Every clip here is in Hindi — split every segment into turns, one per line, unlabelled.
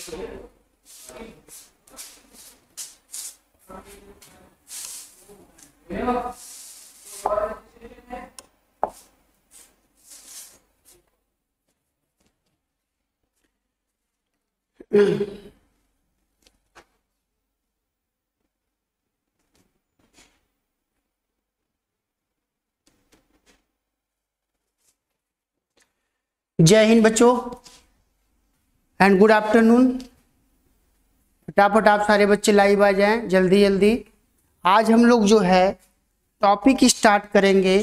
जय हिंद बच्चों एंड गुड आफ्टरनून। फटाफट आप सारे बच्चे लाइव आ जाएं जल्दी जल्दी। आज हम लोग जो है टॉपिक स्टार्ट करेंगे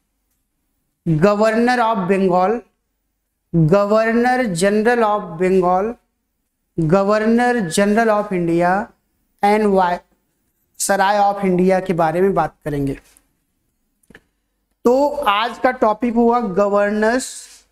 governor of Bengal, governor general of Bengal, governor general of India and viceroy of India के बारे में बात करेंगे। तो आज का टॉपिक हुआ गवर्नर्स।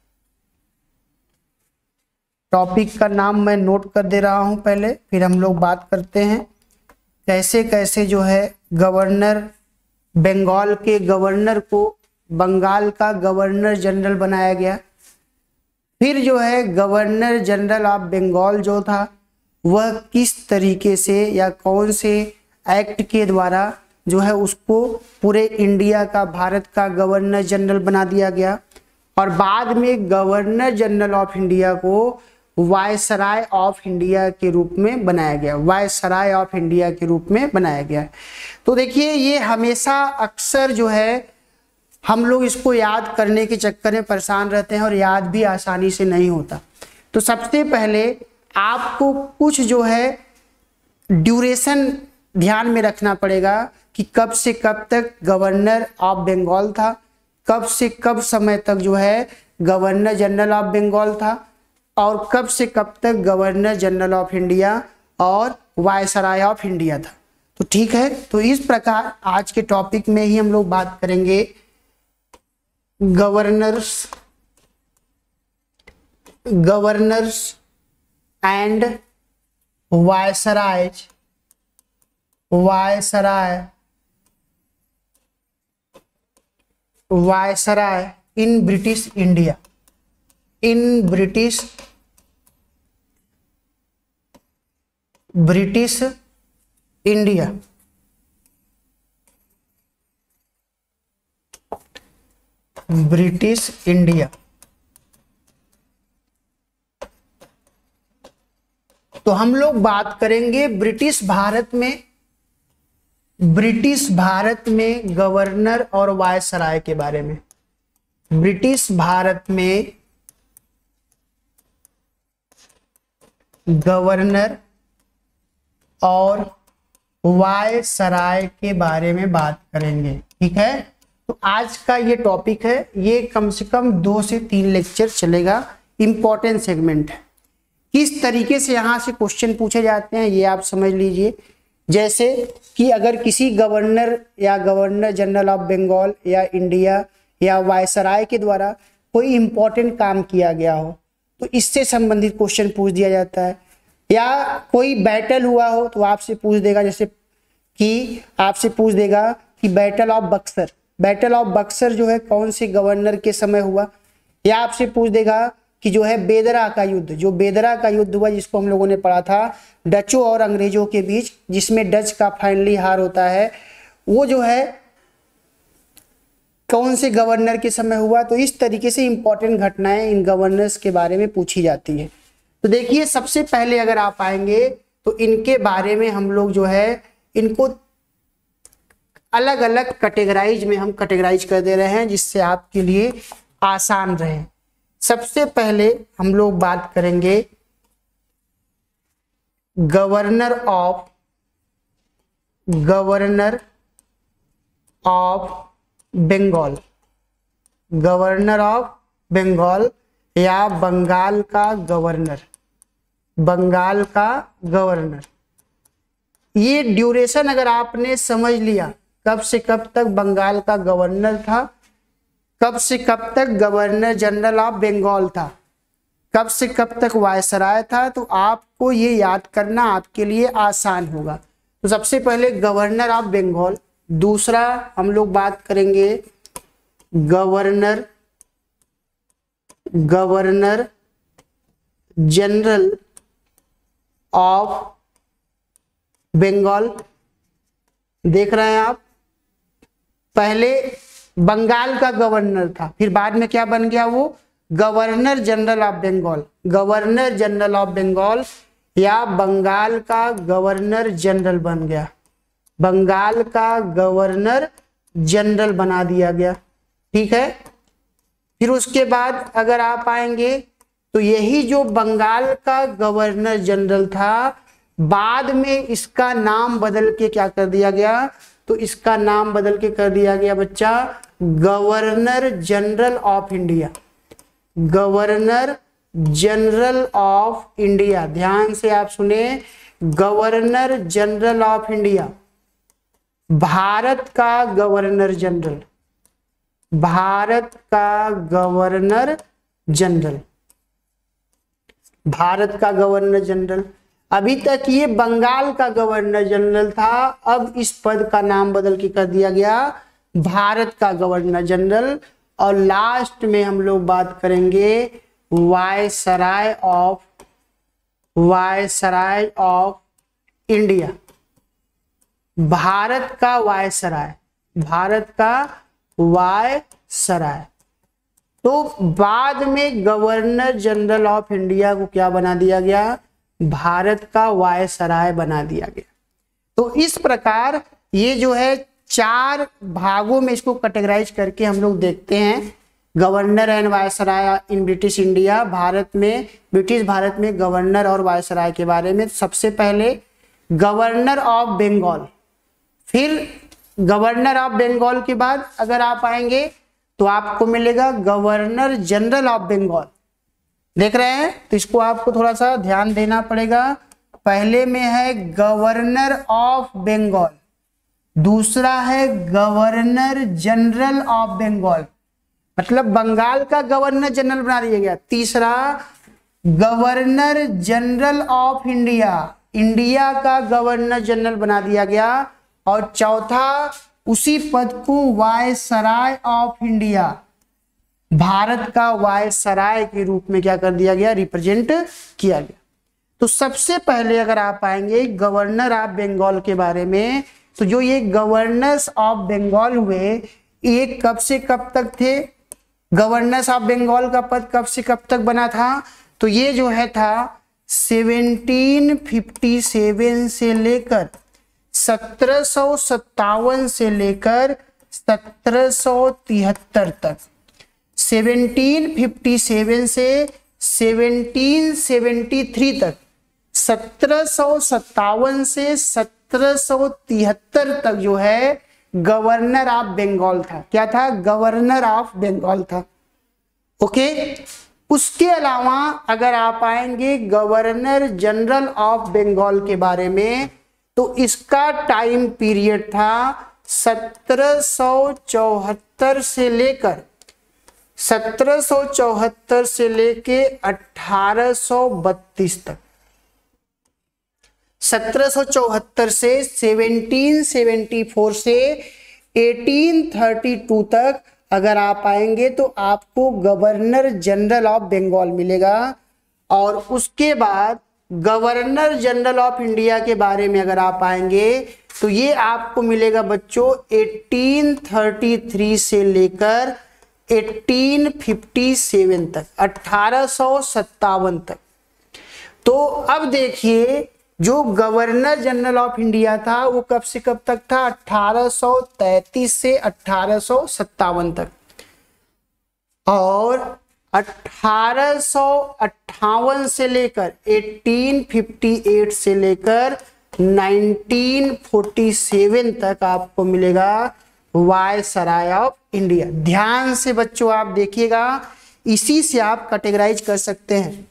टॉपिक का नाम मैं नोट कर दे रहा हूं पहले, फिर हम लोग बात करते हैं कैसे कैसे जो है गवर्नर, बंगाल के गवर्नर को बंगाल का गवर्नर जनरल बनाया गया। फिर जो है गवर्नर जनरल ऑफ बंगाल जो था वह किस तरीके से या कौन से एक्ट के द्वारा जो है उसको पूरे इंडिया का, भारत का गवर्नर जनरल बना दिया गया। और बाद में गवर्नर जनरल ऑफ इंडिया को वायसराय ऑफ इंडिया के रूप में बनाया गया, वायसराय ऑफ इंडिया के रूप में बनाया गया। तो देखिए ये हमेशा अक्सर जो है हम लोग इसको याद करने के चक्कर में परेशान रहते हैं और याद भी आसानी से नहीं होता। तो सबसे पहले आपको कुछ जो है ड्यूरेशन ध्यान में रखना पड़ेगा कि कब से कब तक गवर्नर ऑफ बंगाल था, कब से कब समय तक जो है गवर्नर जनरल ऑफ बंगाल था, और कब से कब तक गवर्नर जनरल ऑफ इंडिया और वायसराय ऑफ इंडिया था। तो ठीक है, तो इस प्रकार आज के टॉपिक में ही हम लोग बात करेंगे governors and viceroy in British India, British India. British India. तो हम लोग बात करेंगे ब्रिटिश भारत में गवर्नर और वायसराय के बारे में। ब्रिटिश भारत में गवर्नर और वायसराय के बारे में बात करेंगे। ठीक है, तो आज का ये टॉपिक है, ये कम से कम 2 से 3 लेक्चर चलेगा। इंपॉर्टेंट सेगमेंट है। किस तरीके से यहाँ से क्वेश्चन पूछे जाते हैं ये आप समझ लीजिए। जैसे कि अगर किसी गवर्नर या गवर्नर जनरल ऑफ बंगाल या इंडिया या वायसराय के द्वारा कोई इंपॉर्टेंट काम किया गया हो तो इससे संबंधित क्वेश्चन पूछ दिया जाता है। या कोई बैटल हुआ हो तो आपसे पूछ देगा, जैसे कि आपसे पूछ देगा कि बैटल ऑफ बक्सर जो है कौन से गवर्नर के समय हुआ। या आपसे पूछ देगा कि जो है बेदरा का युद्ध हुआ जिसको हम लोगों ने पढ़ा था डचों और अंग्रेजों के बीच, जिसमें डच का फाइनली हार होता है, वो जो है कौन से गवर्नर के समय हुआ। तो इस तरीके से इंपॉर्टेंट घटनाएं इन गवर्नर्स के बारे में पूछी जाती है। तो देखिए सबसे पहले अगर आप आएंगे तो इनके बारे में हम लोग जो है इनको अलग अलग कैटेगराइज में हम कैटेगराइज कर दे रहे हैं जिससे आपके लिए आसान रहे। सबसे पहले हम लोग बात करेंगे गवर्नर ऑफ बंगाल या बंगाल का गवर्नर। ये ड्यूरेशन अगर आपने समझ लिया कब से कब तक बंगाल का गवर्नर था, कब से कब तक गवर्नर जनरल ऑफ बंगाल था, कब से कब तक वायसराय था, तो आपको ये याद करना आपके लिए आसान होगा। तो सबसे पहले गवर्नर ऑफ बंगाल। दूसरा हम लोग बात करेंगे गवर्नर जनरल ऑफ बंगाल। देख रहे हैं आप, पहले बंगाल का गवर्नर था, फिर बाद में क्या बन गया वो, governor general of Bengal. Governor general of Bengal या बंगाल का गवर्नर जनरल बन गया, बंगाल का गवर्नर जनरल बना दिया गया। ठीक है, फिर उसके बाद अगर आप आएंगे तो यही जो बंगाल का गवर्नर जनरल था, बाद में इसका नाम बदल के क्या कर दिया गया, तो इसका नाम बदल के कर दिया गया बच्चा governor general of India. Governor general of India, ध्यान से आप सुने, governor general of India, Bharat का गवर्नर जनरल, भारत का गवर्नर जनरल, भारत का गवर्नर जनरल। अभी तक ये बंगाल का गवर्नर जनरल था, अब इस पद का नाम बदल के कर दिया गया भारत का गवर्नर जनरल। और लास्ट में हम लोग बात करेंगे viceroy of, viceroy of India, Bharat का वायसराय, भारत का वायसराय। तो बाद में गवर्नर जनरल ऑफ इंडिया को क्या बना दिया गया, भारत का वायसराय बना दिया गया। तो इस प्रकार ये जो है 4 भागों में इसको कैटेगराइज करके हम लोग देखते हैं। Governor and viceroy in British India, Bharat में, ब्रिटिश भारत में गवर्नर और वायसराय के बारे में। सबसे पहले गवर्नर ऑफ बंगाल, फिर गवर्नर ऑफ बंगाल के बाद अगर आप आएंगे तो आपको मिलेगा गवर्नर जनरल ऑफ बंगाल। देख रहे हैं, तो इसको आपको थोड़ा सा ध्यान देना पड़ेगा। पहले में है गवर्नर ऑफ बंगाल, दूसरा है गवर्नर जनरल ऑफ बंगाल, मतलब बंगाल का गवर्नर जनरल बना दिया गया। तीसरा governor general of India, India का गवर्नर जनरल बना दिया गया। और चौथा उसी पद को वायसराय ऑफ इंडिया, भारत का वायसराय के रूप में क्या कर दिया गया, रिप्रेजेंट किया गया। तो सबसे पहले अगर आप आएंगे गवर्नर ऑफ बंगाल के बारे में, तो जो ये गवर्नर्स ऑफ बंगाल हुए, ये कब से कब तक थे, गवर्नर्स ऑफ बंगाल का पद कब से कब तक बना था, तो ये जो है था 1757 से लेकर 1757 से लेकर 1773 तक, 1757 से 1773 तक, 1757 से 1773 तक जो है गवर्नर ऑफ बंगाल था। क्या था, गवर्नर ऑफ बंगाल था। ओके, उसके अलावा अगर आप आएंगे गवर्नर जनरल ऑफ बंगाल के बारे में, तो इसका टाइम पीरियड था 1774 से लेकर 1774 से लेके 1832 तक। 1774 से 1774 से 1832 तक अगर आप आएंगे तो आपको गवर्नर जनरल ऑफ बंगाल मिलेगा। और उसके बाद गवर्नर जनरल ऑफ इंडिया के बारे में अगर आप आएंगे तो ये आपको मिलेगा बच्चों 1833 से लेकर 1857 तक, 1857 तक। तो अब देखिए जो गवर्नर जनरल ऑफ इंडिया था वो कब से कब तक था, 1833 से 1857 तक। और 1858 से लेकर 1858 से लेकर 1947 तक आपको मिलेगा वायसराय ऑफ इंडिया। ध्यान से बच्चों आप देखिएगा, इसी से आप कैटेगराइज कर सकते हैं।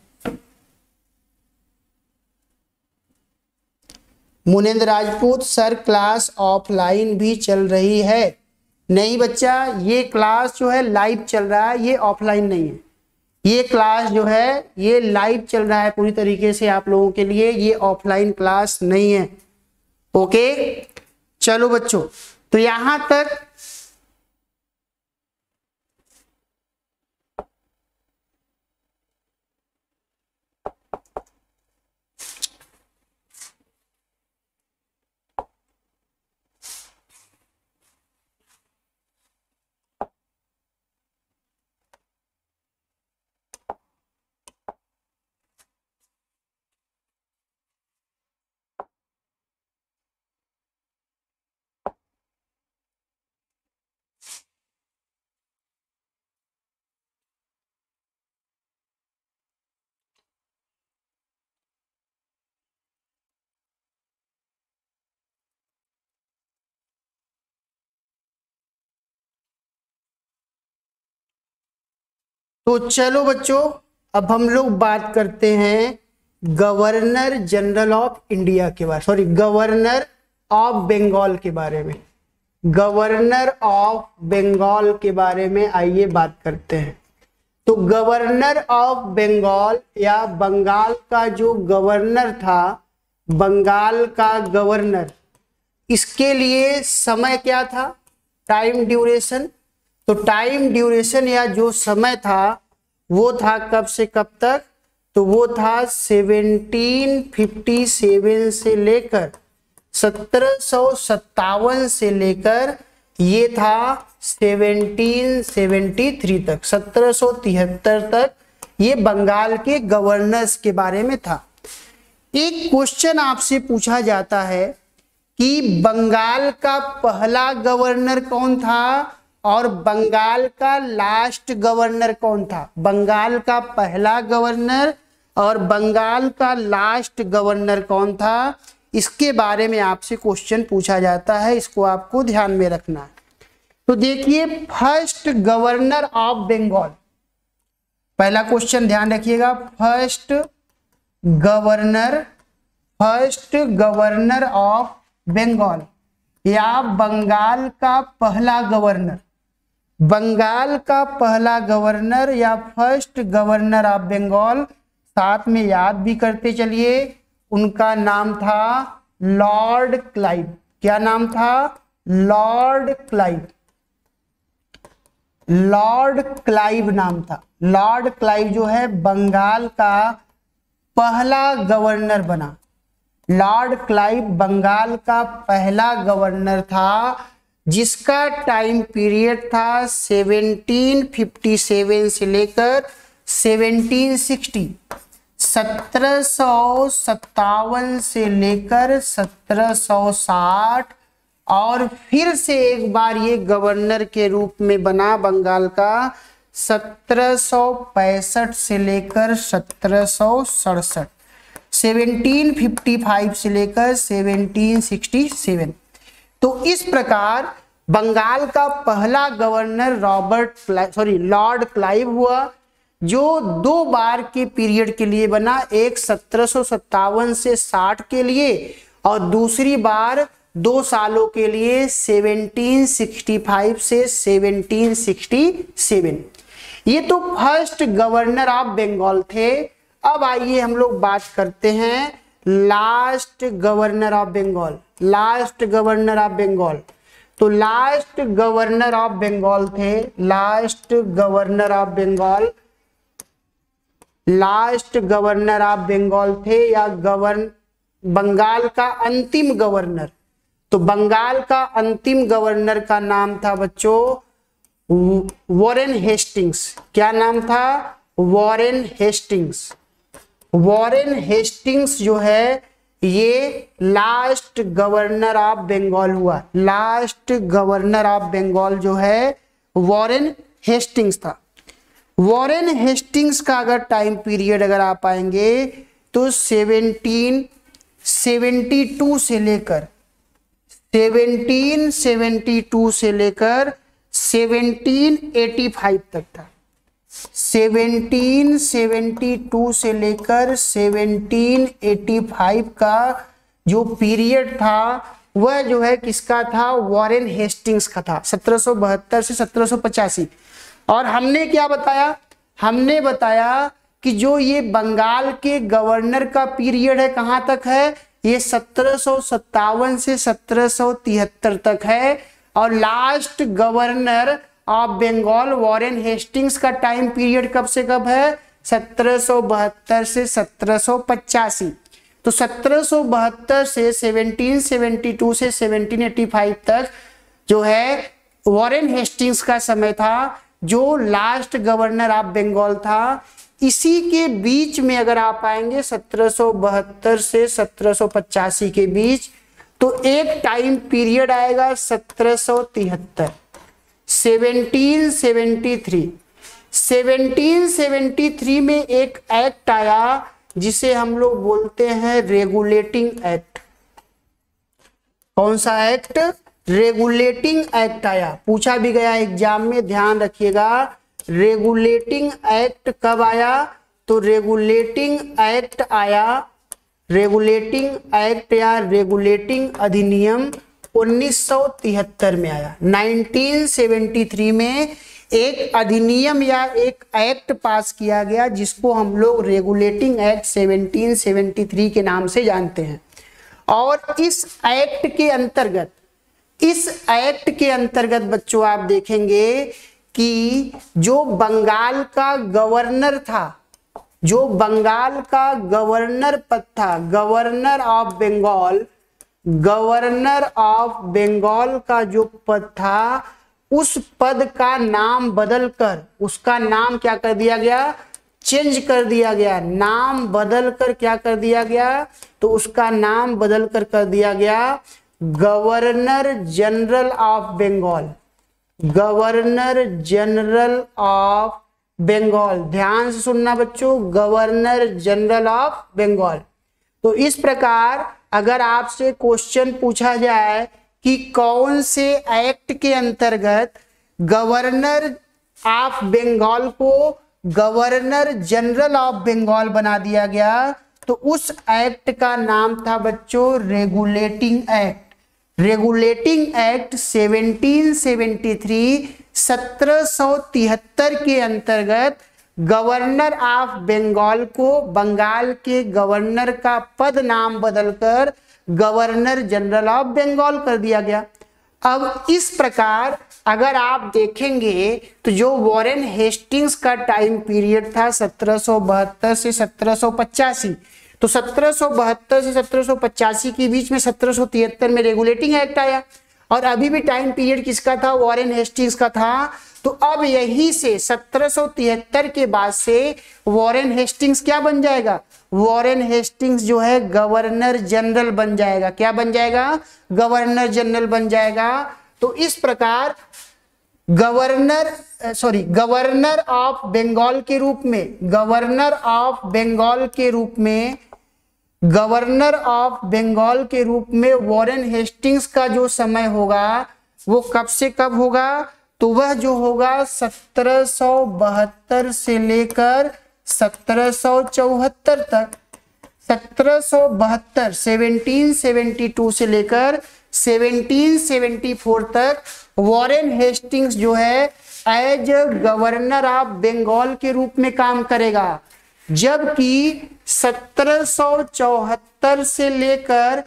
Munendra Rajput sir class offline भी चल रही है? नहीं बच्चा, ये क्लास जो है लाइव चल रहा है, ये ऑफलाइन नहीं है। ये क्लास जो है ये लाइव चल रहा है पूरी तरीके से आप लोगों के लिए, ये ऑफलाइन क्लास नहीं है। ओके चलो बच्चों, तो यहां तक तो चलो बच्चों, अब हम लोग बात करते हैं गवर्नर जनरल ऑफ इंडिया के बारे, सॉरी गवर्नर ऑफ बंगाल के बारे में। गवर्नर ऑफ बंगाल के बारे में आइए बात करते हैं। तो गवर्नर ऑफ बंगाल या बंगाल का जो गवर्नर था, बंगाल का गवर्नर, इसके लिए समय क्या था, टाइम ड्यूरेशन। तो टाइम ड्यूरेशन या जो समय था वो था कब से कब तक, तो वो था 1757 से लेकर 1757 से लेकर ये था 1773 तक, 1773 तक ये बंगाल के गवर्नर्स के बारे में था। एक क्वेश्चन आपसे पूछा जाता है कि बंगाल का पहला गवर्नर कौन था और बंगाल का लास्ट गवर्नर कौन था। बंगाल का पहला गवर्नर और बंगाल का लास्ट गवर्नर कौन था, इसके बारे में आपसे क्वेश्चन पूछा जाता है, इसको आपको ध्यान में रखना है। तो देखिए, फर्स्ट गवर्नर ऑफ बंगाल, पहला क्वेश्चन ध्यान रखिएगा, फर्स्ट गवर्नर ऑफ बंगाल या बंगाल का पहला गवर्नर, बंगाल का पहला गवर्नर या फर्स्ट गवर्नर ऑफ बंगाल, साथ में याद भी करते चलिए, उनका नाम था लॉर्ड क्लाइव। क्या नाम था, लॉर्ड क्लाइव। लॉर्ड क्लाइव नाम था। लॉर्ड क्लाइव जो है बंगाल का पहला गवर्नर बना। लॉर्ड क्लाइव बंगाल का पहला गवर्नर था, जिसका टाइम पीरियड था 1757 से लेकर 1760, 1757 से लेकर 1760, और फिर से एक बार ये गवर्नर के रूप में बना बंगाल का 1765 से लेकर 1767, 1755 से लेकर 1767। तो इस प्रकार बंगाल का पहला गवर्नर लॉर्ड क्लाइव हुआ, जो 2 बार के पीरियड के लिए बना, एक 1757 से 60 के लिए और दूसरी बार 2 सालों के लिए 1765 से 1767। ये तो फर्स्ट गवर्नर ऑफ बंगाल थे। अब आइए हम लोग बात करते हैं last governor of Bengal. Last governor of Bengal, तो लास्ट गवर्नर ऑफ बंगाल थे, last governor of Bengal, last governor of Bengal थे या बंगाल का अंतिम गवर्नर। तो बंगाल का अंतिम गवर्नर का नाम था बच्चों वॉरेन हेस्टिंग्स। क्या नाम था, वॉरेन हेस्टिंग्स। वॉरेन हेस्टिंग्स जो है ये लास्ट गवर्नर ऑफ बंगाल हुआ। लास्ट गवर्नर ऑफ बंगाल जो है वॉरेन हेस्टिंग्स था। वॉरेन हेस्टिंग्स का अगर टाइम पीरियड अगर आप आएंगे तो 1772 से लेकर 1785 तक था। 1772 से लेकर 1785 का जो पीरियड था वह जो है किसका था, वॉरेन हेस्टिंग्स का था, 1772 से 1785। और हमने क्या बताया, हमने बताया कि जो ये बंगाल के गवर्नर का पीरियड है कहां तक है, ये 1757 से 1773 तक है, और last governor of Bengal Warren Hastings का टाइम पीरियड कब से कब है, 1772 से 1785। तो 1772 से 1772 से 1785 तक जो है वॉरेन हेस्टिंग्स का समय था, जो लास्ट गवर्नर ऑफ बंगाल था। इसी के बीच में अगर आप आएंगे 1772 से 1785 के बीच, तो एक टाइम पीरियड आएगा 1773, 1773। 1773 में एक एक्ट आया जिसे हम लोग बोलते हैं रेगुलेटिंग एक्ट। कौन सा एक्ट, रेगुलेटिंग एक्ट आया, पूछा भी गया एग्जाम में, ध्यान रखिएगा। रेगुलेटिंग एक्ट कब आया? तो रेगुलेटिंग एक्ट आया, रेगुलेटिंग एक्ट या रेगुलेटिंग अधिनियम 1973 में आया। 1973 में एक अधिनियम या एक एक्ट पास किया गया जिसको हम लोग रेगुलेटिंग एक्ट 1773 के नाम से जानते हैं। और इस एक्ट के अंतर्गत बच्चों आप देखेंगे कि जो बंगाल का गवर्नर था, जो बंगाल का गवर्नर पद था, गवर्नर ऑफ बंगाल का जो पद था, उस पद का नाम बदलकर उसका नाम क्या कर दिया गया? चेंज कर दिया गया। नाम बदलकर क्या कर दिया गया? तो उसका नाम बदलकर कर दिया गया governor general of Bengal. Governor general of Bengal, ध्यान से सुनना बच्चों, गवर्नर जनरल ऑफ बंगाल। तो इस प्रकार अगर आपसे क्वेश्चन पूछा जाए कि कौन से एक्ट के अंतर्गत गवर्नर ऑफ बंगाल को गवर्नर जनरल ऑफ बंगाल बना दिया गया, तो उस एक्ट का नाम था बच्चों रेगुलेटिंग एक्ट। रेगुलेटिंग एक्ट 1773 के अंतर्गत गवर्नर ऑफ बंगाल को बंगाल के गवर्नर का पद नाम बदलकर गवर्नर जनरल ऑफ बंगाल कर दिया गया। अब इस प्रकार अगर आप देखेंगे तो जो वॉरेन हेस्टिंग्स का टाइम पीरियड था 1772 से 1785, तो 1772 से 1785 के बीच में 1773 में रेगुलेटिंग एक्ट आया। और अभी भी टाइम पीरियड किसका था? वॉरेन हेस्टिंग्स का था। तो अब यही से 1773 के बाद से वॉरेन हेस्टिंग्स क्या बन जाएगा? वॉरेन हेस्टिंग्स जो है गवर्नर जनरल बन जाएगा। क्या बन जाएगा? गवर्नर जनरल बन जाएगा। तो इस प्रकार गवर्नर ऑफ बंगाल के रूप में, गवर्नर ऑफ बंगाल के रूप में वॉरेन हेस्टिंग्स का जो समय होगा वो कब से कब होगा? तो वह जो होगा 1772 से लेकर 1774 तक। 1772 से लेकर 1774 तक वॉरेन हेस्टिंग्स जो है एज गवर्नर ऑफ बंगाल के रूप में काम करेगा, जबकि 1774 से लेकर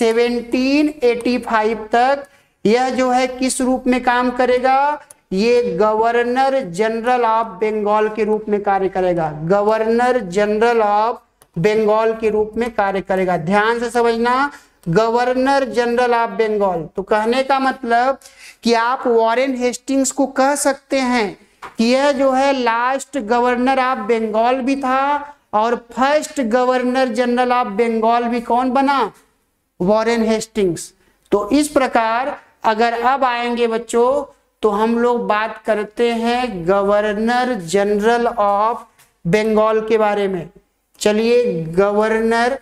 1785 तक यह जो है किस रूप में काम करेगा? ये गवर्नर जनरल ऑफ बंगाल के रूप में कार्य करेगा। गवर्नर जनरल ऑफ बंगाल के रूप में कार्य करेगा। ध्यान से समझना, गवर्नर जनरल ऑफ बंगाल। तो कहने का मतलब कि आप वॉरेन हेस्टिंग्स को कह सकते हैं कि यह जो है लास्ट गवर्नर ऑफ बंगाल भी था और first governor general of Bengal भी कौन बना? Warren Hastings. तो इस प्रकार अगर अब आएंगे बच्चों तो हम लोग बात करते हैं गवर्नर जनरल ऑफ बंगाल के बारे में। चलिए, गवर्नर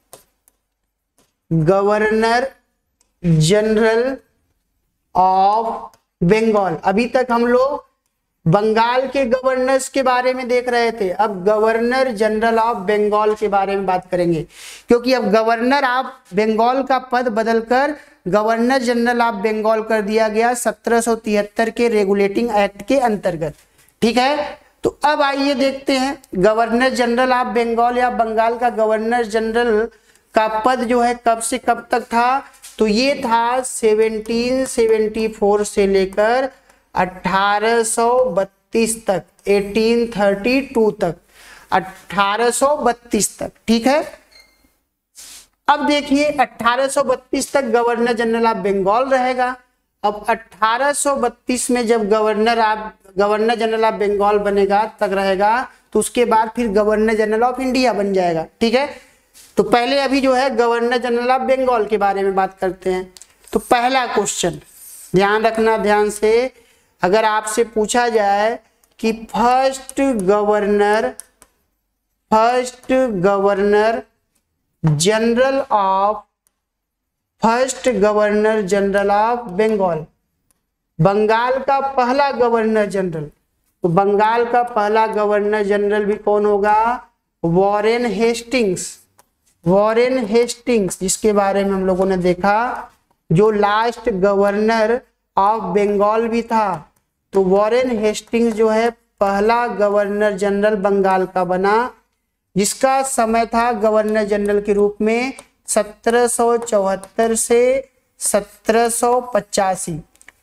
जनरल ऑफ बंगाल। अभी तक हम लोग बंगाल के गवर्नर्स के बारे में देख रहे थे, अब गवर्नर जनरल ऑफ बंगाल के बारे में बात करेंगे, क्योंकि अब गवर्नर ऑफ बंगाल का पद बदलकर गवर्नर जनरल ऑफ बंगाल कर दिया गया 1773 के रेगुलेटिंग एक्ट के अंतर्गत। ठीक है, तो अब आइए देखते हैं गवर्नर जनरल ऑफ बंगाल या बंगाल का गवर्नर जनरल का पद जो है कब से कब तक था। तो ये था 1774 से लेकर 1832 तक, 1832 तक, 1832 तक। ठीक है, अब देखिए 1832 तक गवर्नर जनरल ऑफ बंगाल रहेगा। अब 1832 में जब गवर्नर जनरल ऑफ बंगाल बनेगा तक रहेगा, तो उसके बाद फिर गवर्नर जनरल ऑफ इंडिया बन जाएगा। ठीक है, तो पहले अभी जो है गवर्नर जनरल ऑफ बंगाल के बारे में बात करते हैं। तो पहला क्वेश्चन ध्यान रखना, ध्यान से, अगर आपसे पूछा जाए कि first governor general of Bengal, Bengal का पहला गवर्नर जनरल, तो बंगाल का पहला गवर्नर जनरल भी कौन होगा? Warren Hastings. वॉरेन हेस्टिंग्स, जिसके बारे में हम लोगों ने देखा, जो लास्ट गवर्नर ऑफ बंगाल भी था। तो वॉरेन हेस्टिंग्स जो है पहला गवर्नर जनरल बंगाल का बना, जिसका समय था गवर्नर जनरल के रूप में 1774 से 1785।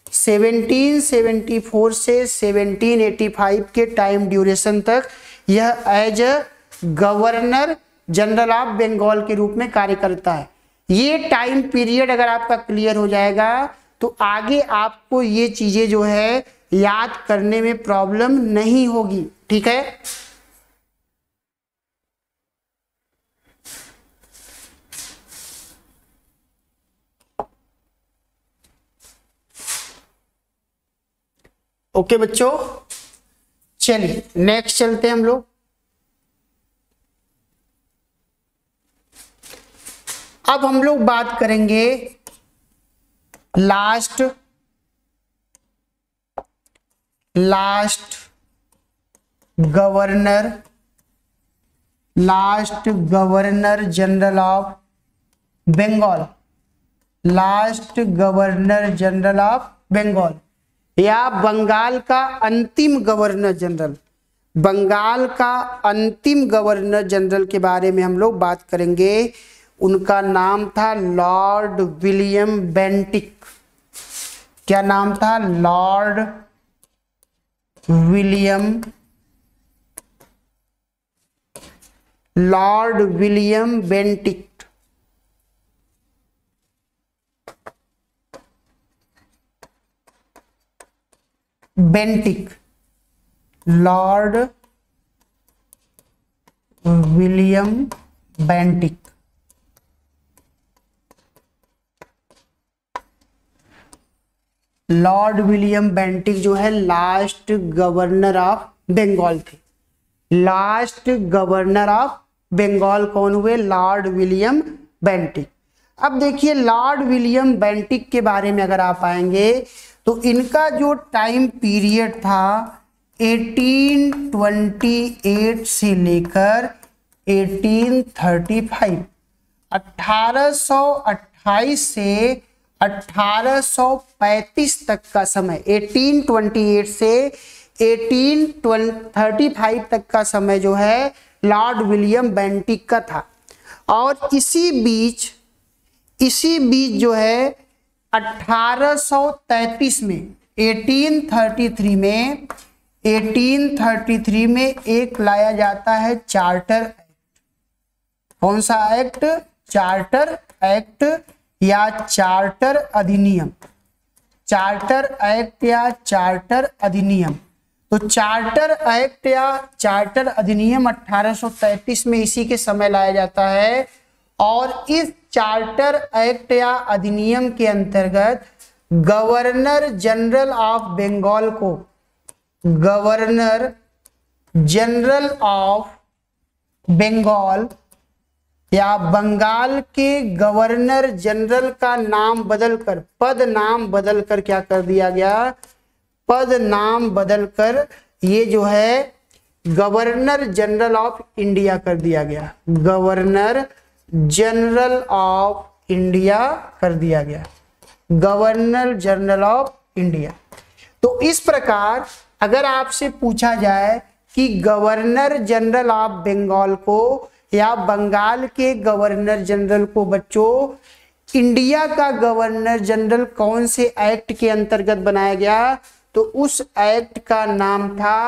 1774 से 1785 के टाइम ड्यूरेशन तक यह as a governor general of Bengal के रूप में कार्य करता है। ये टाइम पीरियड अगर आपका क्लियर हो जाएगा तो आगे आपको ये चीजें जो है याद करने में प्रॉब्लम नहीं होगी। ठीक है, ओके बच्चों, चलिए नेक्स्ट चलते हैं हम लोग। अब हम लोग बात करेंगे last governor general of Bengal. Last governor general of Bengal या बंगाल का अंतिम गवर्नर जनरल। बंगाल का अंतिम गवर्नर जनरल के बारे में हम लोग बात करेंगे। उनका नाम था लॉर्ड विलियम बेंटिक। क्या नाम था? Lord William Bentinck. Lord William Bentinck. Lord William Bentinck जो है लास्ट गवर्नर ऑफ बंगाल थे। लास्ट गवर्नर ऑफ बंगाल कौन हुए? Lord William Bentinck. अब देखिए लॉर्ड विलियम बेंटिक के बारे में अगर आप आएंगे तो इनका जो टाइम पीरियड था 1828 से लेकर 1835, 1828 से 1835 तक का समय, 1828 से 1835 तक का समय जो है लॉर्ड विलियम बेंटिक का था। और इसी बीच जो है 1833 में 1833 में एक लाया जाता है चार्टर एक्ट। कौन सा एक्ट? चार्टर एक्ट या चार्टर अधिनियम। चार्टर एक्ट या चार्टर अधिनियम। तो चार्टर एक्ट या चार्टर अधिनियम 1833 में इसी के समय लाया जाता है। और इस चार्टर एक्ट या अधिनियम के अंतर्गत गवर्नर जनरल ऑफ बंगाल को, गवर्नर जनरल ऑफ बंगाल या बंगाल के गवर्नर जनरल का नाम बदलकर, पद नाम बदलकर क्या कर दिया गया? पद नाम बदलकर ये जो है गवर्नर जनरल ऑफ इंडिया कर दिया गया। गवर्नर जनरल ऑफ इंडिया कर दिया गया। Governor general of India. तो इस प्रकार अगर आपसे पूछा जाए कि गवर्नर जनरल ऑफ बंगाल को या बंगाल के गवर्नर जनरल को बच्चों इंडिया का गवर्नर जनरल कौन से एक्ट के अंतर्गत बनाया गया, तो उस एक्ट का नाम था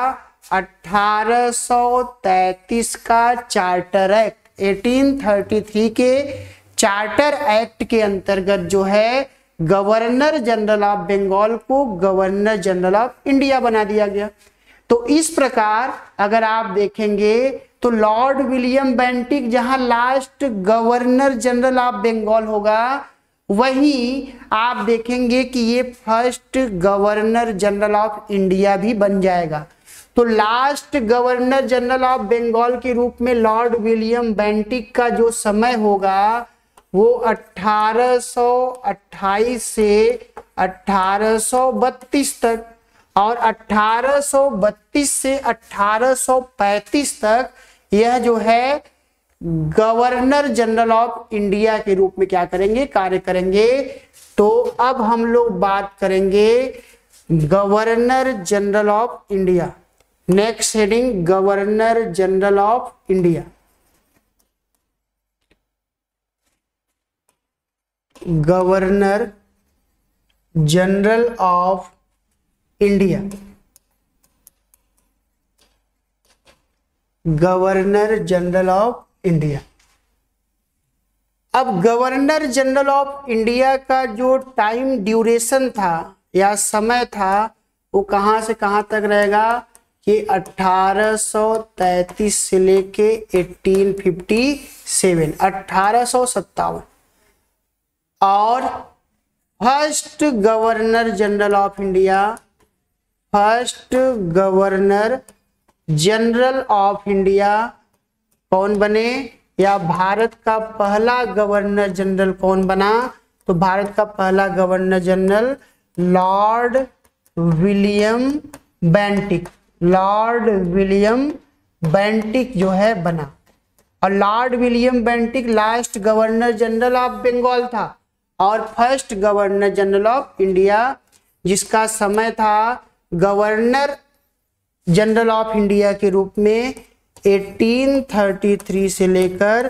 1833 का चार्टर एक्ट। 1833 के चार्टर एक्ट के अंतर्गत जो है गवर्नर जनरल ऑफ बंगाल को गवर्नर जनरल ऑफ इंडिया बना दिया गया। तो इस प्रकार अगर आप देखेंगे तो लॉर्ड विलियम बेंटिक जहां last governor general of Bengal होगा, वहीं आप देखेंगे कि ये first governor general of India भी बन जाएगा। तो last governor general of Bengal के रूप में लॉर्ड विलियम बेंटिक का जो समय होगा वो 1828 से 1832 तक, और 1832 से 1835 तक यह जो है गवर्नर जनरल ऑफ इंडिया के रूप में क्या करेंगे, कार्य करेंगे। तो अब हम लोग बात करेंगे governor general of India. Next heading governor general of India. Governor general of India, governor general of India. अब गवर्नर जनरल ऑफ इंडिया का जो टाइम ड्यूरेशन था या समय था वो कहां से कहां तक रहेगा कि 1833 से लेके 1857। और first governor general of India, first governor general of India कौन बने, या भारत का पहला गवर्नर जनरल कौन बना, तो भारत का पहला governor general lord William Bentinck, lord William Bentinck जो है बना। और lord William Bentinck last governor general of Bengal था और first governor general of India, जिसका समय था गवर्नर जनरल ऑफ इंडिया के रूप में 1833 से लेकर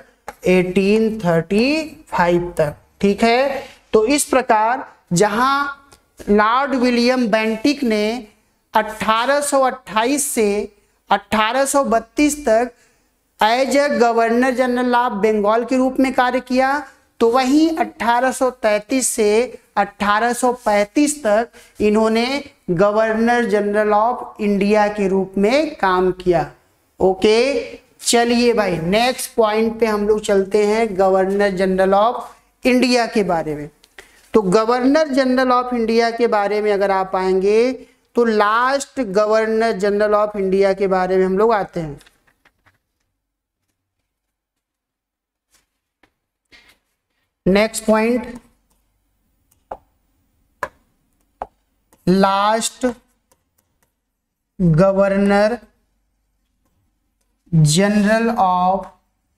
1835 तक। ठीक है, तो इस प्रकार जहां लॉर्ड विलियम बेंटिक ने 1828 से 1832 तक as a governor general of Bengal के रूप में कार्य किया, तो वहीं 1833 से 1835 तक इन्होंने गवर्नर जनरल ऑफ इंडिया के रूप में काम किया। ओके, चलिए भाई नेक्स्ट पॉइंट पे हम लोग चलते हैं गवर्नर जनरल ऑफ इंडिया के बारे में। तो गवर्नर जनरल ऑफ इंडिया के बारे में अगर आप आएंगे तो last governor general of India के बारे में हम लोग आते हैं। Next point, last governor general of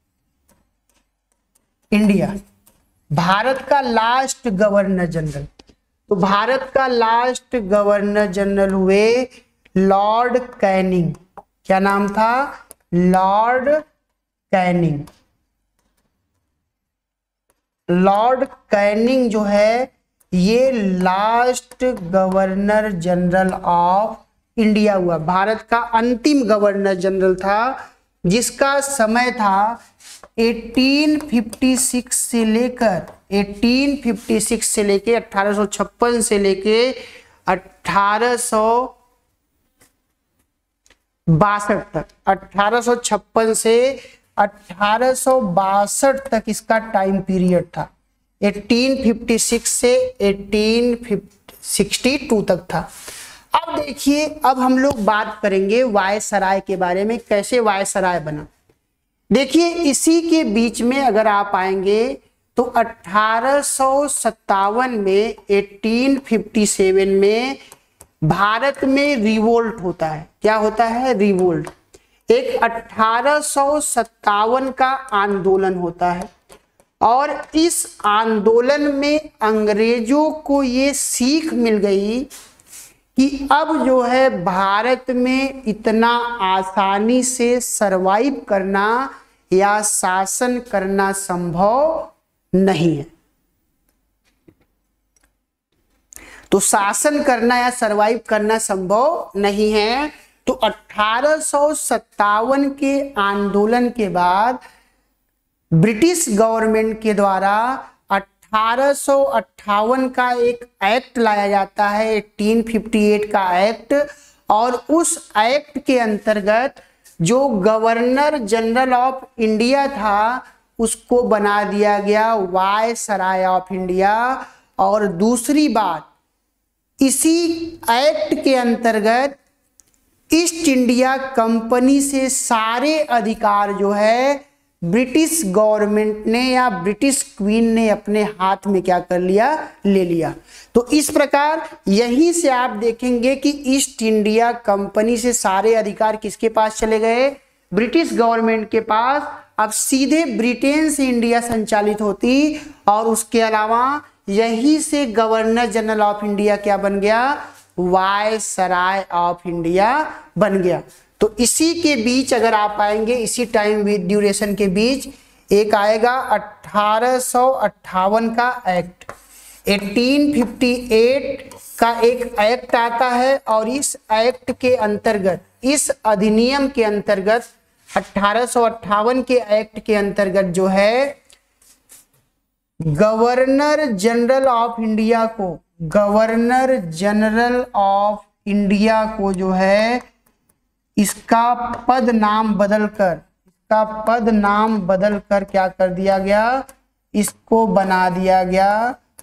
India, Bharat का लास्ट गवर्नर जनरल। तो भारत का लास्ट गवर्नर जनरल हुए लॉर्ड कैनिंग। क्या नाम था? Lord Canning. लॉर्ड कैनिंग जो है ये last governor general of India हुआ, भारत का अंतिम गवर्नर जनरल था, जिसका समय था 1856 से लेकर 1856 से लेके 1862 तक, 1856 से 1862 तक इसका टाइम पीरियड था। 1856 से 1862 तक था। अब देखिए, अब हम लोग बात करेंगे वायसराय के बारे में, कैसे वायसराय बना। देखिए, इसी के बीच में अगर आप आएंगे तो 1857 में 1857 में भारत में रिवोल्ट होता है। क्या होता है? रिवोल्ट। एक 1857 का आंदोलन होता है और इस आंदोलन में अंग्रेजों को ये सीख मिल गई कि अब जो है भारत में इतना आसानी से सरवाइव करना या शासन करना संभव नहीं है। तो शासन करना या सरवाइव करना संभव नहीं है। तो 1857 के आंदोलन के बाद ब्रिटिश गवर्नमेंट के द्वारा 1858 का एक एक्ट लाया जाता है, 1858 का एक्ट, और उस एक्ट के अंतर्गत जो गवर्नर जनरल ऑफ इंडिया था उसको बना दिया गया वायसराय ऑफ इंडिया। और दूसरी बात, इसी एक्ट के अंतर्गत ईस्ट इंडिया कंपनी से सारे अधिकार जो है ब्रिटिश गवर्नमेंट ने या ब्रिटिश क्वीन ने अपने हाथ में क्या कर लिया, ले लिया। तो इस प्रकार यहीं से आप देखेंगे कि ईस्ट इंडिया कंपनी से सारे अधिकार किसके पास चले गए, ब्रिटिश गवर्नमेंट के पास। अब सीधे ब्रिटेन से इंडिया संचालित होती, और उसके अलावा यहीं से गवर्नर जनरल ऑफ इंडिया क्या बन गया, वायसराय ऑफ इंडिया बन गया। तो इसी के बीच अगर आप आएंगे, इसी टाइम विद ड्यूरेशन के बीच एक आएगा 1858 का एक्ट, 1858 का एक एक्ट आता है, और इस एक्ट के अंतर्गत, इस अधिनियम के अंतर्गत 1858 के एक्ट के अंतर्गत जो है गवर्नर जनरल ऑफ इंडिया को, गवर्नर जनरल ऑफ इंडिया को जो है इसका पद नाम बदलकर, इसका पद नाम बदलकर क्या कर दिया गया, इसको बना दिया गया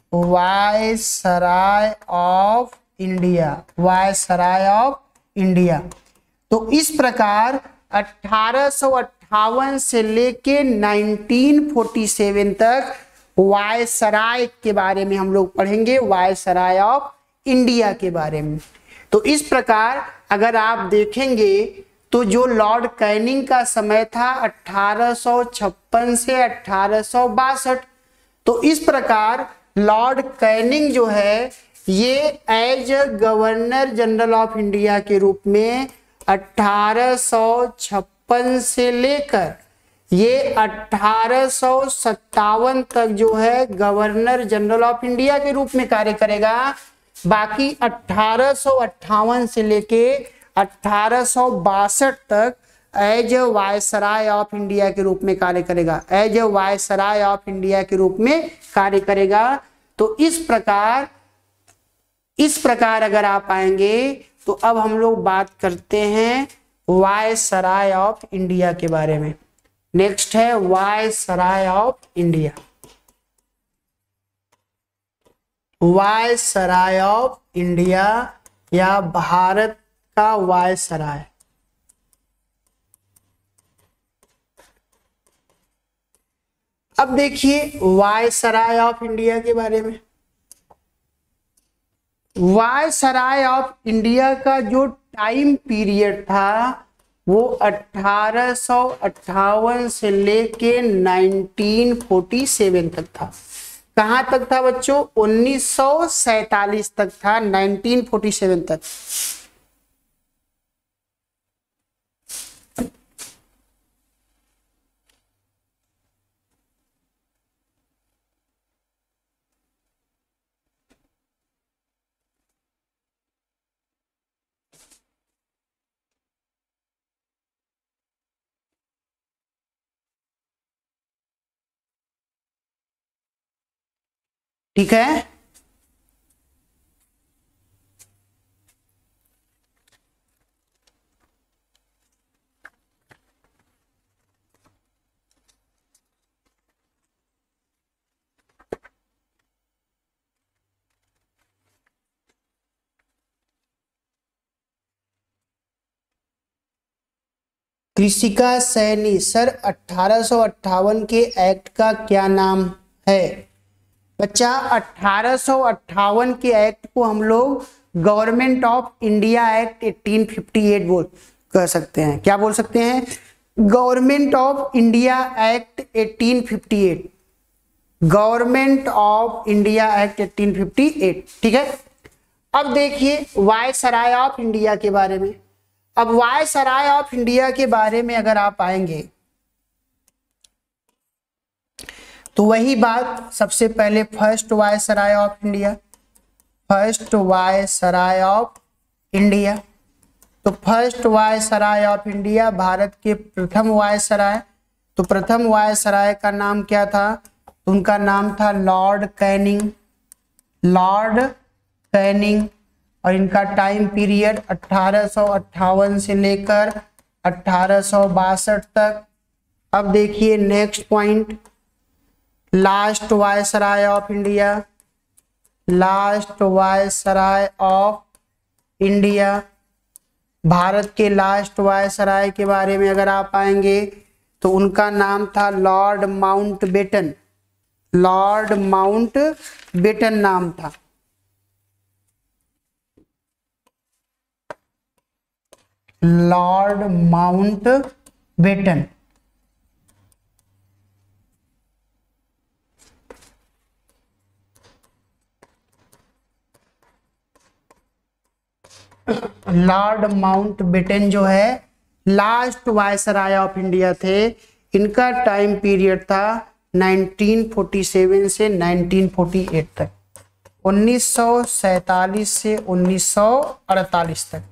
viceroy of India, viceroy of India. तो इस प्रकार 1858 से लेके 1947 तक वायसराय के बारे में हम लोग पढ़ेंगे, वायसराय ऑफ इंडिया के बारे में। तो इस प्रकार अगर आप देखेंगे तो जो लॉर्ड कैनिंग का समय था 1856 से 1862, तो इस प्रकार लॉर्ड कैनिंग जो है ये as governor general of India के रूप में 1856 से लेकर ये 1857 तक जो है गवर्नर जनरल ऑफ इंडिया के रूप में कार्य करेगा। बाकी 1858 से लेके 1862 तक एज वायसराय ऑफ इंडिया के रूप में कार्य करेगा, एज वायसराय ऑफ इंडिया के रूप में कार्य करेगा। तो इस प्रकार अगर आप आएंगे तो अब हम लोग बात करते हैं वायसराय ऑफ इंडिया के बारे में। नेक्स्ट है viceroy of India, viceroy of India या भारत का वायसराय। अब देखिए वायसराय ऑफ इंडिया के बारे में। वायसराय ऑफ इंडिया का जो टाइम पीरियड था वो 1858 से लेके 1947 तक था। कहां तक था बच्चों, 1947 तक था, 1947 तक। ठीक है, कृषिका सैनी सर 1858 के एक्ट का क्या नाम है? बच्चा 1858 के एक्ट को हम लोग गवर्नमेंट ऑफ इंडिया एक्ट 1858 कह सकते हैं। क्या बोल सकते हैं? Government of India act 1858, government of India act 1858। ठीक है, अब देखिए वायसराय ऑफ इंडिया के बारे में। अब वायसराय ऑफ इंडिया के बारे में अगर आप आएंगे तो वही बात, सबसे पहले first viceroy of India, first viceroy of India. तो first viceroy of India Bharat के प्रथम वायसराय। तो प्रथम वायसराय का नाम क्या था? उनका नाम था लॉर्ड कैनिंग, लॉर्ड कैनिंग। और इनका टाइम पीरियड 1858 से लेकर 1862 तक। अब देखिए next point, last viceroy of India, last viceroy of India. Bharat के लास्ट वायसराय के बारे में अगर आप आएंगे तो उनका नाम था लॉर्ड माउंटबेटन। लॉर्ड माउंटबेटन नाम था। Lord Mountbatten. लॉर्ड माउंटबेटन जो है लास्ट वायसराय ऑफ इंडिया थे। इनका टाइम पीरियड था 1947 से 1948 तक, 1947 से 1948 तक।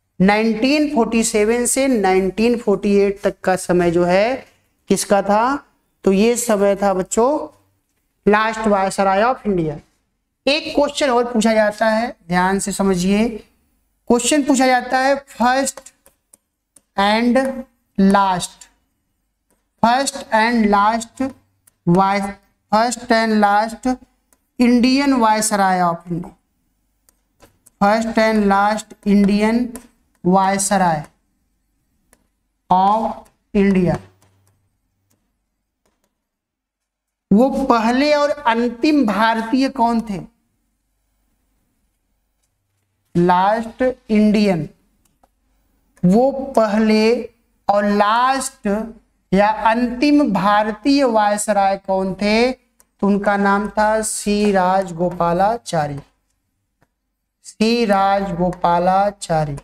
1947 से 1948 तक का समय जो है किसका था? तो ये समय था बच्चों लास्ट वायसराय ऑफ इंडिया। एक क्वेश्चन और पूछा जाता है, ध्यान से समझिए। क्वेश्चन पूछा जाता है first and last Indian viceroy of India. First and last Indian viceroy of India, वो पहले और अंतिम भारतीय कौन थे? लास्ट इंडियन, वो पहले और लास्ट या अंतिम भारतीय वायसराय कौन थे? तो उनका नाम था सी राजगोपालाचारी। सी राजगोपालाचारी।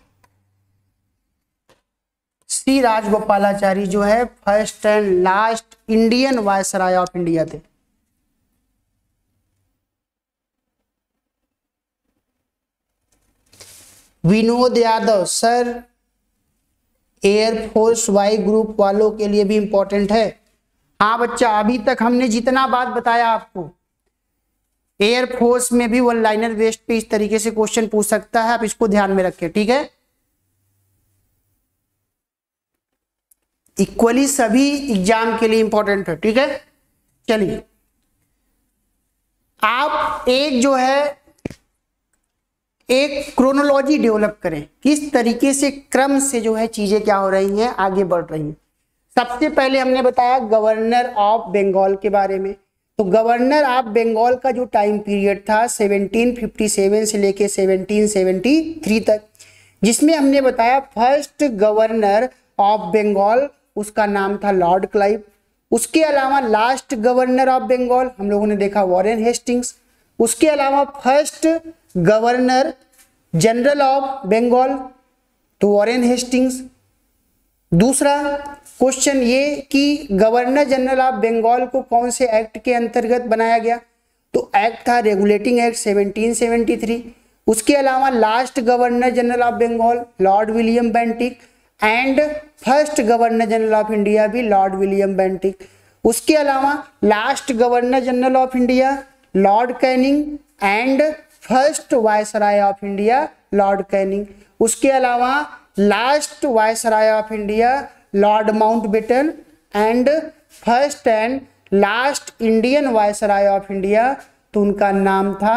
सी राजगोपालाचारी जो है first and last Indian viceroy of India थे। Vinod Yadav sir, air force Y group वालों के लिए भी इंपॉर्टेंट है। हाँ बच्चा, अभी तक हमने जितना बात बताया आपको, एयरफोर्स में भी वन लाइनर बेस्ड पे इस तरीके से क्वेश्चन पूछ सकता है, आप इसको ध्यान में रखें, ठीक है। इक्वली सभी एग्जाम के लिए इंपॉर्टेंट है, ठीक है। चलिए, आप एक जो है एक क्रोनोलॉजी डेवलप करें, किस तरीके से क्रम से जो है चीजें क्या हो रही हैं, आगे बढ़ रही हैं। सबसे पहले हमने बताया गवर्नर ऑफ बंगाल के बारे में। तो गवर्नर ऑफ बंगाल का जो टाइम पीरियड था 1757 से लेके 1773 तक, जिसमें हमने बताया फर्स्ट गवर्नर ऑफ बंगाल उसका नाम था लॉर्ड क्लाइव। उसके अलावा लास्ट गवर्नर ऑफ बंगाल हम लोगों ने देखा वॉरेन हेस्टिंग्स। उसके अलावा first governor general of Bengal तो वॉरेन हेस्टिंग्स। दूसरा क्वेश्चन ये कि गवर्नर जनरल ऑफ बंगाल को कौन से एक्ट के अंतर्गत बनाया गया? तो एक्ट था रेगुलेटिंग एक्ट 1773। उसके अलावा last governor general of Bengal lord William Bentinck and first governor general of India भी लॉर्ड विलियम बेंटिक। उसके अलावा last governor general of India lord Canning and first viceroy of India lord Canning. उसके अलावा last viceroy of India lord Mountbatten and first and last Indian viceroy of India तो उनका नाम था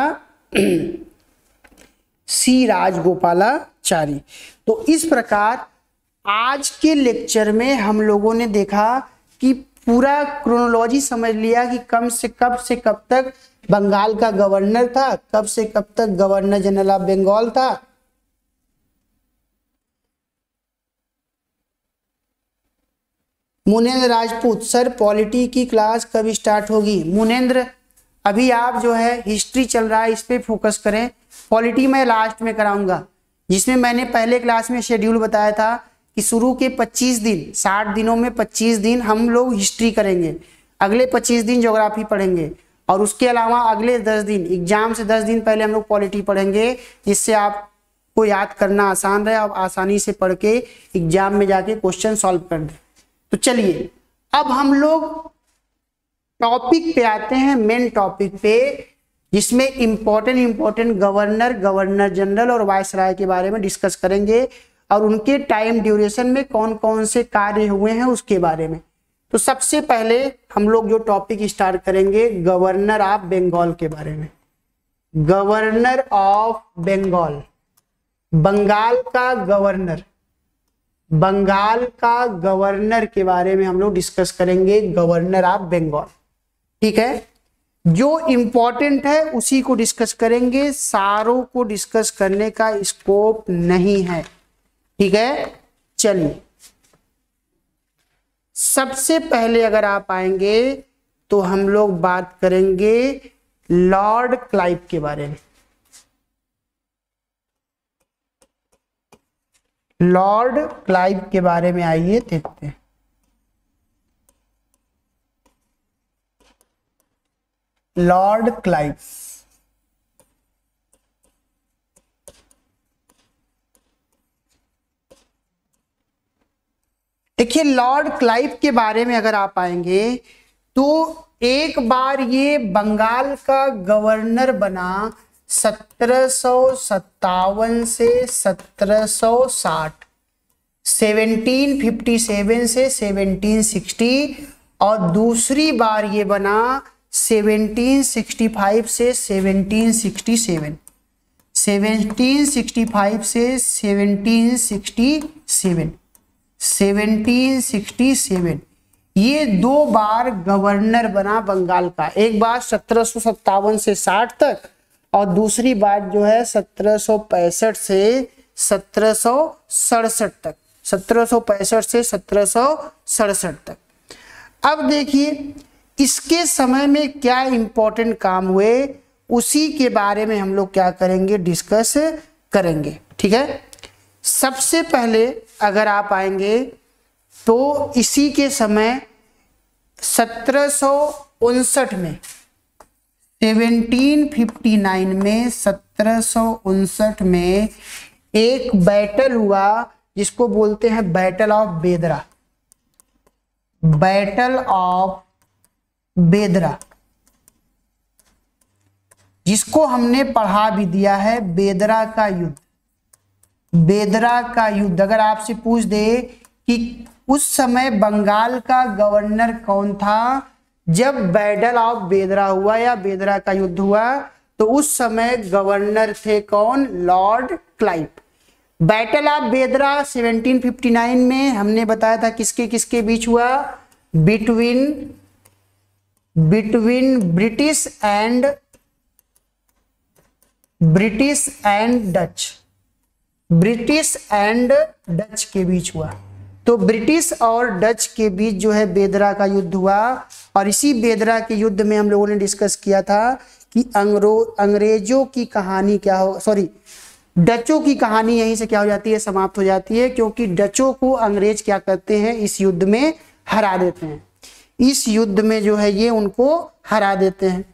सी राजगोपालाचारी। तो इस प्रकार आज के लेक्चर में हम लोगों ने देखा कि पूरा क्रोनोलॉजी समझ लिया कि कब से कब तक बंगाल का गवर्नर था, कब से कब तक गवर्नर जनरल ऑफ बंगाल था। मुनेंद्र राजपूत सर, पॉलिटी की क्लास कब स्टार्ट होगी? मुनेंद्र, अभी आप जो है हिस्ट्री चल रहा है इस पे फोकस करें, पॉलिटी मैं लास्ट में कराऊंगा, जिसमें मैंने पहले क्लास में शेड्यूल बताया था कि शुरू के 25 दिन 60 दिनों में 25 दिन हम लोग हिस्ट्री करेंगे, अगले 25 दिन ज्योग्राफी पढ़ेंगे और उसके अलावा अगले 10 दिन एग्जाम से 10 दिन पहले हम लोग पॉलिटी पढ़ेंगे, जिससे आपको याद करना आसान रहे, आप आसानी से पढ़ के एग्जाम में जाके क्वेश्चन सॉल्व कर दें। तो चलिए अब हम लोग टॉपिक पे आते हैं, मेन टॉपिक पे, जिसमें इंपॉर्टेंट गवर्नर जनरल और वायसराय के बारे में डिस्कस करेंगे और उनके टाइम ड्यूरेशन में कौन कौन से कार्य हुए हैं उसके बारे में। तो सबसे पहले हम लोग जो टॉपिक स्टार्ट करेंगे गवर्नर ऑफ बंगाल के बारे में। गवर्नर ऑफ बंगाल, बंगाल का गवर्नर। बंगाल का गवर्नर के बारे में हम लोग डिस्कस करेंगे, गवर्नर ऑफ बंगाल। ठीक है, जो इंपॉर्टेंट है उसी को डिस्कस करेंगे, सारों को डिस्कस करने का स्कोप नहीं है। ठीक है, चलिए सबसे पहले अगर आप आएंगे तो हम लोग बात करेंगे लॉर्ड क्लाइव के बारे में। लॉर्ड क्लाइव के बारे में आइए देखते हैं। लॉर्ड क्लाइव, देखिए लॉर्ड क्लाइव के बारे में अगर आप आएंगे तो एक बार ये बंगाल का गवर्नर बना 1757 से 1760, 1757 से 1760, और दूसरी बार ये बना 1765 से 1767, 1765 से 1767, 1767 ये दो बार गवर्नर बना बंगाल का। एक बार 1757 से 60 तक और दूसरी बार जो है 1765 से 1767 तक, 1765 से 1767 तक। अब देखिए इसके समय में क्या इंपॉर्टेंट काम हुए उसी के बारे में हम लोग क्या करेंगे, डिस्कस करेंगे। ठीक है, सबसे पहले अगर आप आएंगे तो इसी के समय 1759 में, 1759 में, 1759 में एक बैटल हुआ जिसको बोलते हैं battle of Bedara. Battle of Bedara, जिसको हमने पढ़ा भी दिया है, बेदरा का युद्ध। बेदरा का युद्ध अगर आपसे पूछ दे कि उस समय बंगाल का गवर्नर कौन था जब बैटल ऑफ बेदरा हुआ या बेदरा का युद्ध हुआ, तो उस समय गवर्नर थे कौन, लॉर्ड क्लाइव। बैटल ऑफ बेदरा 1759 में हमने बताया था किसके किसके बीच हुआ, between British and Dutch, British and Dutch के बीच हुआ। तो ब्रिटिश और डच के बीच जो है बेदरा का युद्ध हुआ, और इसी बेदरा के युद्ध में हम लोगों ने डिस्कस किया था कि अंग्रेजों की कहानी क्या हो, सॉरी डचों की कहानी यहीं से क्या हो जाती है, समाप्त हो जाती है, क्योंकि डचों को अंग्रेज क्या करते हैं, इस युद्ध में हरा देते हैं। इस युद्ध में जो है ये उनको हरा देते हैं।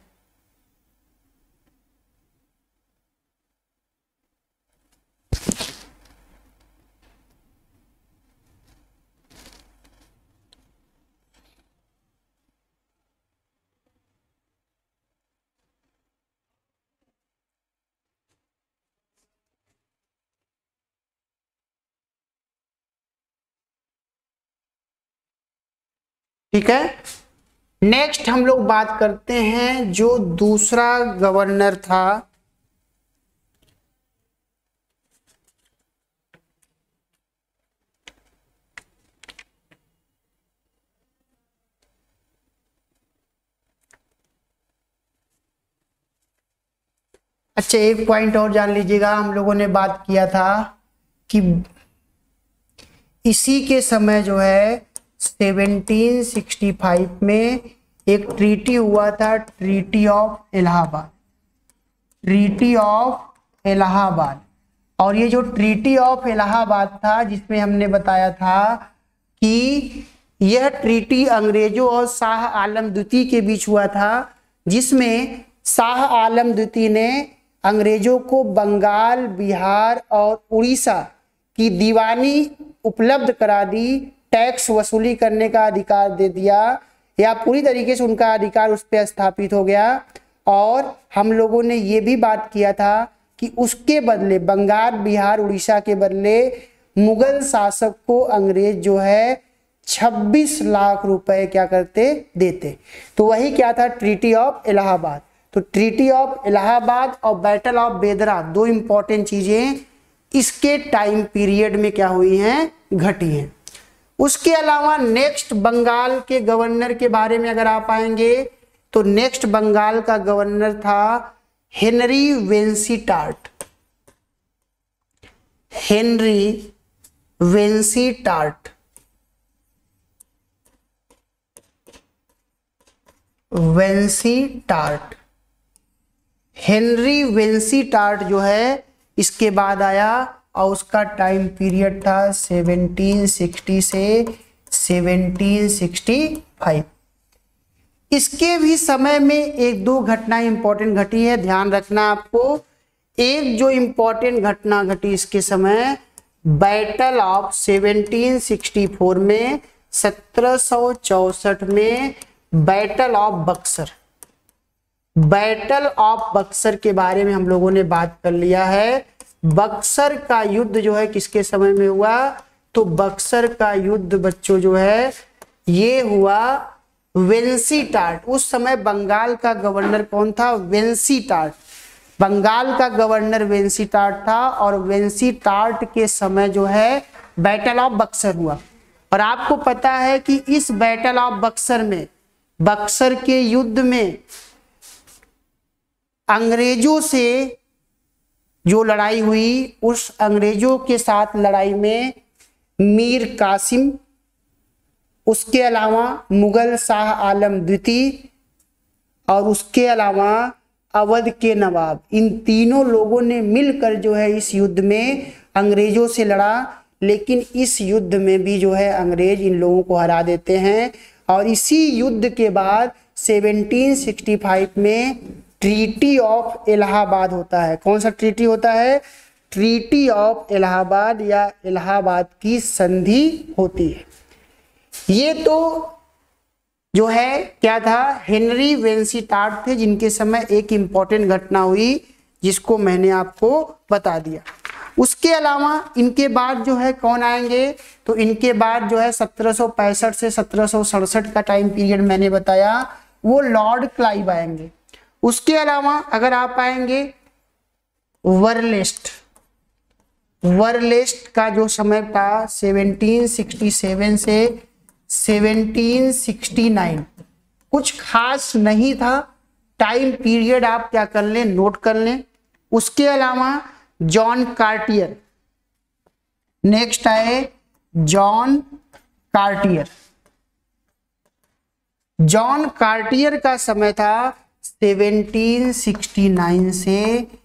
ठीक है, नेक्स्ट हम लोग बात करते हैं जो दूसरा गवर्नर था, अच्छा एक पॉइंट और जान लीजिएगा, हम लोगों ने बात किया था कि इसी के समय जो है 1765 में एक ट्रीटी हुआ था, treaty of Allahabad, treaty of Allahabad. और ये जो ट्रीटी ऑफ इलाहाबाद था जिसमें हमने बताया था कि यह ट्रीटी अंग्रेजों और शाह आलम द्वितीय के बीच हुआ था, जिसमें शाह आलम द्वितीय ने अंग्रेजों को बंगाल, बिहार और उड़ीसा की दीवानी उपलब्ध करा दी, टैक्स वसूली करने का अधिकार दे दिया, या पूरी तरीके से उनका अधिकार उस पर स्थापित हो गया। और हम लोगों ने ये भी बात किया था कि उसके बदले बंगाल, बिहार, उड़ीसा के बदले मुगल शासक को अंग्रेज जो है 26 लाख रुपए क्या करते, देते। तो वही क्या था, ट्रीटी ऑफ इलाहाबाद। तो ट्रीटी ऑफ इलाहाबाद और बैटल ऑफ बेदरा दो इंपॉर्टेंट चीजें इसके टाइम पीरियड में क्या हुई हैं, घटी हैं। उसके अलावा नेक्स्ट बंगाल के गवर्नर के बारे में अगर आप आएंगे तो नेक्स्ट बंगाल का गवर्नर था Henry Vansittart. Henry Vansittart. Vansittart, Henry Vansittart जो है इसके बाद आया और उसका टाइम पीरियड था 1760 से 1765। इसके भी समय में एक दो घटनाएं इंपॉर्टेंट घटी है, ध्यान रखना आपको। एक जो इंपॉर्टेंट घटना घटी इसके समय, बैटल ऑफ 1764 में, 1764 में battle of Buxar. Battle of Buxar के बारे में हम लोगों ने बात कर लिया है। बक्सर का युद्ध जो है किसके समय में हुआ, तो बक्सर का युद्ध बच्चों जो है ये हुआ वेंसीटार्ट। उस समय बंगाल का गवर्नर कौन था, वेंसीटार्ट। बंगाल का गवर्नर वेंसीटार्ट था और वेंसीटार्ट के समय जो है बैटल ऑफ बक्सर हुआ। और आपको पता है कि इस बैटल ऑफ बक्सर में, बक्सर के युद्ध में अंग्रेजों से जो लड़ाई हुई, उस अंग्रेजों के साथ लड़ाई में मीर कासिम, उसके अलावा मुगल शाह आलम द्वितीय और उसके अलावा अवध के नवाब, इन तीनों लोगों ने मिलकर जो है इस युद्ध में अंग्रेजों से लड़ा। लेकिन इस युद्ध में भी जो है अंग्रेज इन लोगों को हरा देते हैं। और इसी युद्ध के बाद 1765 में ट्रीटी ऑफ इलाहाबाद होता है। कौन सा ट्रीटी होता है, ट्रीटी ऑफ इलाहाबाद या इलाहाबाद की संधि होती है। ये तो जो है क्या था, हेनरी वेंसीटार्ट थे, जिनके समय एक इंपॉर्टेंट घटना हुई जिसको मैंने आपको बता दिया। उसके अलावा इनके बाद जो है कौन आएंगे, तो इनके बाद जो है 1765 से 1767 का टाइम पीरियड मैंने बताया, वो लॉर्ड क्लाइव आएंगे। उसके अलावा अगर आप आएंगे वर्लेस्ट, वर्लेस्ट का जो समय था 1767 से 1769, कुछ खास नहीं था, टाइम पीरियड आप क्या कर लें, नोट कर लें। उसके अलावा जॉन कार्टियर, नेक्स्ट आए जॉन कार्टियर। जॉन कार्टियर का समय था 1769 से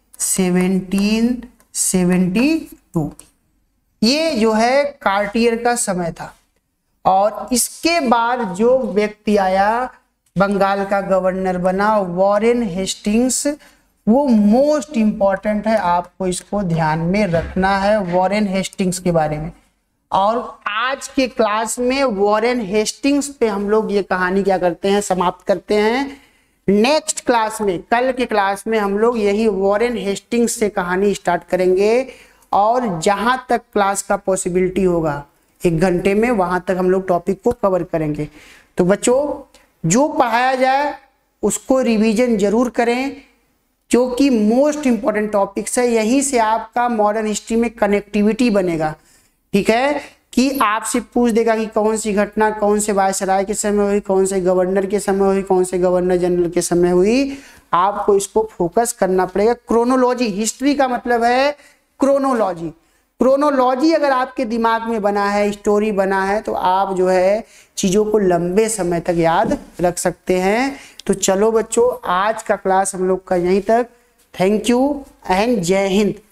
1772, ये जो है कार्टियर का समय था। और इसके बाद जो व्यक्ति आया बंगाल का गवर्नर बना, वॉरेन हेस्टिंग्स, वो मोस्ट इंपॉर्टेंट है, आपको इसको ध्यान में रखना है वॉरेन हेस्टिंग्स के बारे में। और आज के क्लास में वॉरेन हेस्टिंग्स पे हम लोग ये कहानी क्या करते हैं, समाप्त करते हैं। नेक्स्ट क्लास में, कल के क्लास में हम लोग यही वॉरेन हेस्टिंग्स से कहानी स्टार्ट करेंगे और जहां तक क्लास का पॉसिबिलिटी होगा 1 घंटे में, वहां तक हम लोग टॉपिक को कवर करेंगे। तो बच्चों, जो पढ़ाया जाए उसको रिवीजन जरूर करें, क्योंकि मोस्ट इंपॉर्टेंट टॉपिक्स है। यहीं से आपका मॉडर्न हिस्ट्री में कनेक्टिविटी बनेगा। ठीक है, कि आपसे पूछ देगा कि कौन सी घटना कौन से वायसराय के समय हुई, कौन से गवर्नर के समय हुई, कौन से गवर्नर जनरल के समय हुई। आपको इसको फोकस करना पड़ेगा। क्रोनोलॉजी, हिस्ट्री का मतलब है क्रोनोलॉजी। क्रोनोलॉजी अगर आपके दिमाग में बना है, स्टोरी बना है, तो आप जो है चीज़ों को लंबे समय तक याद रख सकते हैं। तो चलो बच्चों, आज का क्लास हम लोग का यहीं तक। थैंक यू एंड जय हिंद।